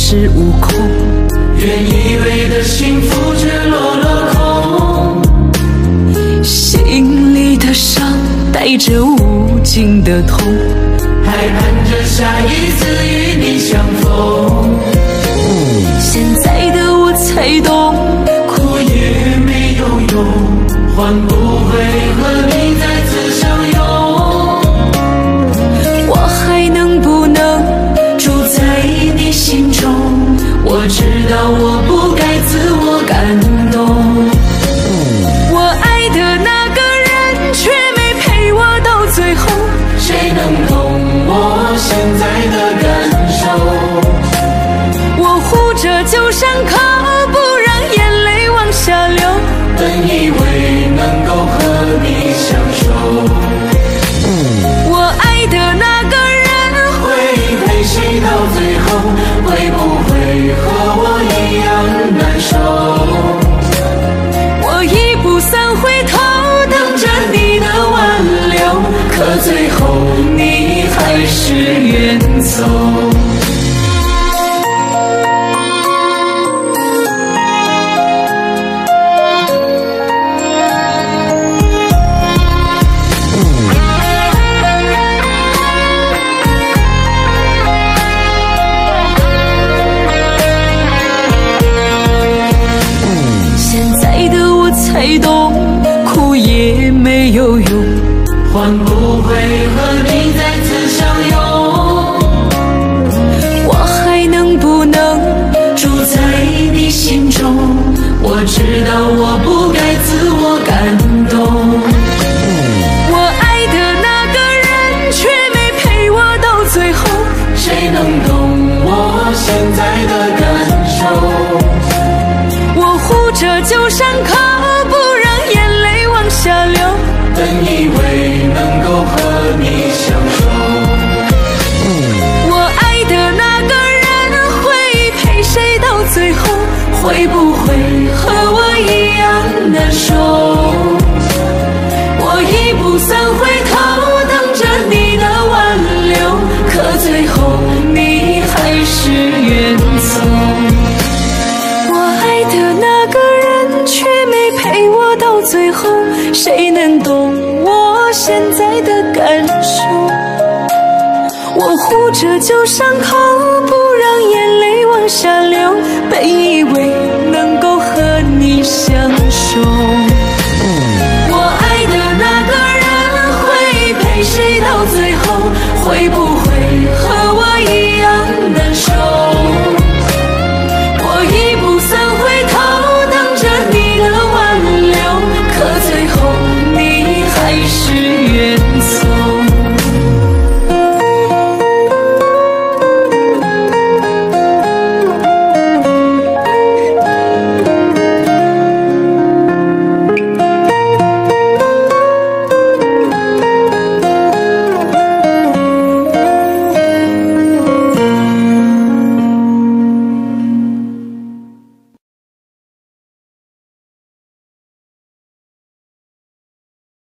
实无空。 原以为的幸福却落了空， 心里的伤带着无尽的痛， 还盼着下一次与你相逢。 现在的我才懂， 哭也没有用，换不回和你再次相拥。 我还能不能住在你心中？我知道我不该自我感动， 我爱的那个人却没陪我到最后， 谁能懂我现在的感受？ 我护着旧伤口，不让眼泪往下流， 本以为能够和你相守。 我爱的那个人会陪谁到最后？会不会和我一样难受？ 我一步三回头， 等着你的挽留，可最后你还是远走。 才懂，哭也没有用， 换不回和你再次相拥。 我还能不能住在你心中？我知道我不该自我感动， 我爱的那个人却没陪我到最后， 谁能懂我现在的感受？ 我护着旧伤口， 本以为能够和你相守， 我爱的那个人会陪谁到最后？ 会不会和我一样难受？我一步三回头，等着你的挽留，可最后你还是远走。 我爱的那个人却没陪我到最后，谁能懂我现在的感受？我护着旧伤口，不让眼泪往下流，本以为能够和你相守。